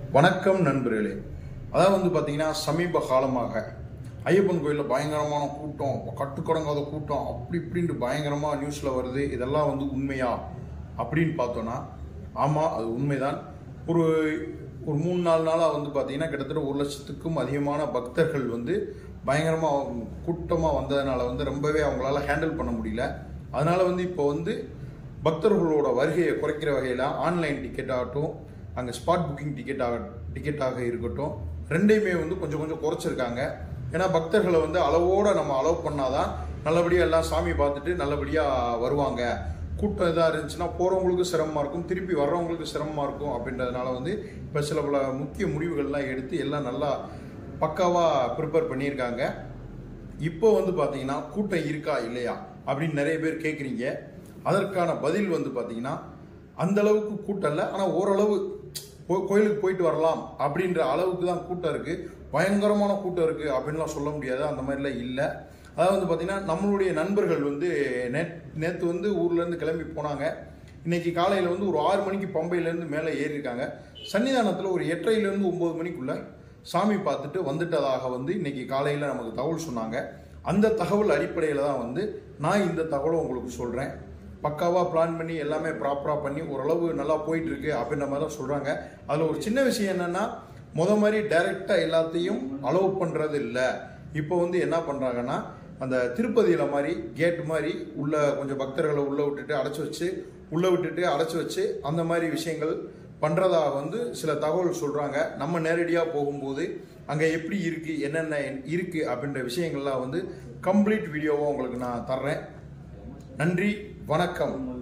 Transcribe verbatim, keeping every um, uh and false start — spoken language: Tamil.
வணக்கம் நண்பர்களே. அதாவது வந்து பார்த்தீங்கன்னா சமீப காலமாக ஐயப்பன் கோயிலில் பயங்கரமான கூட்டம், கட்டுக்கடங்காத கூட்டம், அப்படி இப்படின்ட்டு பயங்கரமாக நியூஸில் வருது. இதெல்லாம் வந்து உண்மையா அப்படின்னு பார்த்தோன்னா ஆமாம், அது உண்மைதான். ஒரு ஒரு மூணு நாலு நாளாக வந்து பார்த்தீங்கன்னா கிட்டத்தட்ட ஒரு லட்சத்துக்கும் அதிகமான பக்தர்கள் வந்து பயங்கரமாக கூட்டமாக வந்ததுனால வந்து ரொம்பவே அவங்களால ஹேண்டில் பண்ண முடியல. அதனால் வந்து இப்போ வந்து பக்தர்களோட வருகையை குறைக்கிற வகையில் ஆன்லைன் டிக்கெட் ஆகட்டும், அங்கே ஸ்பாட் புக்கிங் டிக்கெட் ஆக டிக்கெட்டாக இருக்கட்டும், ரெண்டையுமே வந்து கொஞ்சம் கொஞ்சம் குறைச்சிருக்காங்க. ஏன்னா பக்தர்களை வந்து அளவோடு நம்ம அலோவ் பண்ணாதான் நல்லபடியாக எல்லாம் சாமி பார்த்துட்டு நல்லபடியாக வருவாங்க. கூட்டம் இதாக இருந்துச்சுன்னா போகிறவங்களுக்கு சிரமமாக இருக்கும், திருப்பி வர்றவங்களுக்கு சிரமமாக இருக்கும். அப்படின்றதுனால வந்து இப்போ சில பல முக்கிய முடிவுகள்லாம் எடுத்து எல்லாம் நல்லா பக்காவாக ப்ரிப்பேர் பண்ணியிருக்காங்க. இப்போ வந்து பார்த்தீங்கன்னா கூட்டம் இருக்கா இல்லையா அப்படின்னு நிறைய பேர் கேட்குறீங்க. அதற்கான பதில் வந்து பார்த்தீங்கன்னா அந்த அளவுக்கு கூட்டம் இல்லை, ஆனால் ஓரளவு கோயிலுக்கு போயிட்டு வரலாம் அப்படின்ற அளவுக்கு தான் கூட்டம் இருக்குது. பயங்கரமான கூட்டம் இருக்குது அப்படின்லாம் சொல்ல முடியாது, அந்த மாதிரிலாம் இல்லை. அதாவது வந்து பார்த்தீங்கன்னா நம்மளுடைய நண்பர்கள் வந்து நேத் நேற்று வந்து ஊர்லேருந்து கிளம்பி போனாங்க. இன்னைக்கு காலையில் வந்து ஒரு ஆறு மணிக்கு பம்பையிலேருந்து மேலே ஏறியிருக்காங்க. சன்னிதானத்தில் ஒரு எட்டரைலேருந்து ஒம்பது மணிக்குள்ளே சாமி பார்த்துட்டு வந்துட்டதாக வந்து இன்னைக்கு காலையில் நமக்கு தகவல் சொன்னாங்க. அந்த தகவல் அடிப்படையில் தான் வந்து நான் இந்த தகவலை உங்களுக்கு சொல்கிறேன். பக்காவாக பிளான் பண்ணி எல்லாமே ப்ராப்பராக பண்ணி ஓரளவு நல்லா போயிட்டு இருக்கு அப்படின்ற மாதிரி தான் சொல்கிறாங்க. அதில் ஒரு சின்ன விஷயம் என்னென்னா, முத மாதிரி டைரெக்டாக எல்லாத்தையும் அலோவ் பண்ணுறது இல்லை. இப்போ வந்து என்ன பண்ணுறாங்கன்னா, அந்த திருப்பதியில் மாதிரி கேட் மாதிரி உள்ள கொஞ்சம் பக்தர்களை உள்ளே விட்டுட்டு அடைச்சி வச்சு உள்ளே விட்டுட்டு அடைச்சி வச்சு அந்த மாதிரி விஷயங்கள் பண்ணுறதாக வந்து சில தகவல் சொல்கிறாங்க. நம்ம நேரடியாக போகும்போது அங்கே எப்படி இருக்குது, என்னென்ன இருக்குது அப்படின்ற விஷயங்கள்லாம் வந்து கம்ப்ளீட் வீடியோவாக உங்களுக்கு நான் தர்றேன். நன்றி, வணக்கம்.